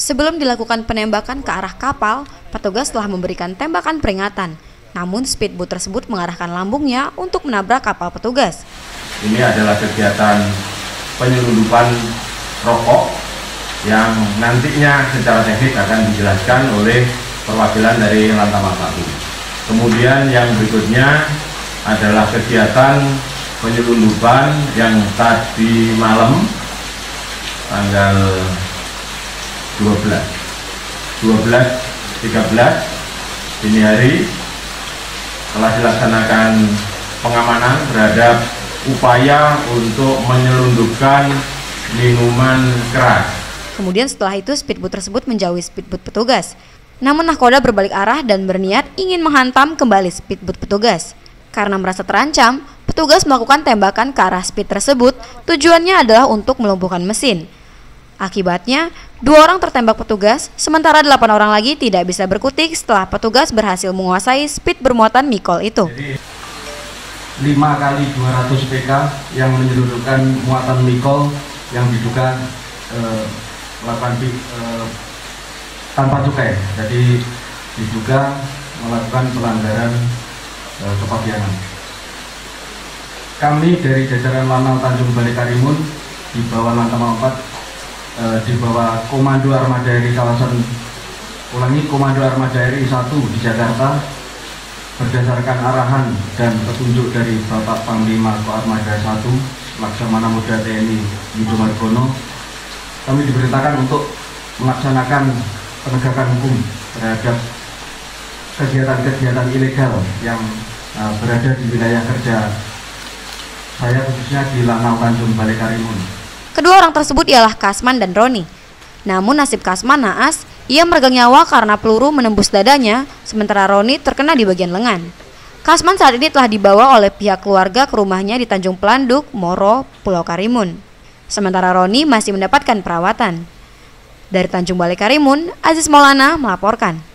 Sebelum dilakukan penembakan ke arah kapal, petugas telah memberikan tembakan peringatan. Namun speedboat tersebut mengarahkan lambungnya untuk menabrak kapal petugas. Ini adalah kegiatan penyelundupan rokok yang nantinya secara teknik akan dijelaskan oleh perwakilan dari Lantamal 1. Kemudian yang berikutnya adalah kegiatan penyelundupan yang tadi malam tanggal 13 dini hari telah dilaksanakan pengamanan terhadap upaya untuk menyelundupkan minuman keras. Kemudian setelah itu speedboat tersebut menjauhi speedboat petugas. Namun nahkoda berbalik arah dan berniat ingin menghantam kembali speedboat petugas. Karena merasa terancam, petugas melakukan tembakan ke arah speed tersebut, tujuannya adalah untuk melumpuhkan mesin. Akibatnya, 2 orang tertembak petugas, sementara 8 orang lagi tidak bisa berkutik setelah petugas berhasil menguasai speed bermuatan mikol itu. Jadi, 5 kali 200 PK yang menyelundupkan muatan mikol yang diduga melakukan tanpa cukai, jadi diduga melakukan pelanggaran kepabianan. Kami dari jajaran Lanal Tanjung Balai Karimun di bawah Lantamal 4, di bawah Komando Armada RI Komando Armada RI 1 di Jakarta, berdasarkan arahan dan petunjuk dari Bapak Panglima Koarmada 1 Laksamana Muda TNI Yudo Margono, kami diperintahkan untuk melaksanakan penegakan hukum terhadap kegiatan-kegiatan ilegal yang berada di wilayah kerja saya, khususnya di Lanal Tanjung Balai Karimun. Kedua orang tersebut ialah Kasman dan Roni. Namun nasib Kasman naas, ia meregang nyawa karena peluru menembus dadanya, sementara Roni terkena di bagian lengan. Kasman saat ini telah dibawa oleh pihak keluarga ke rumahnya di Tanjung Pelanduk, Moro, Pulau Karimun. Sementara Roni masih mendapatkan perawatan. Dari Tanjung Balai Karimun, Aziz Maulana melaporkan.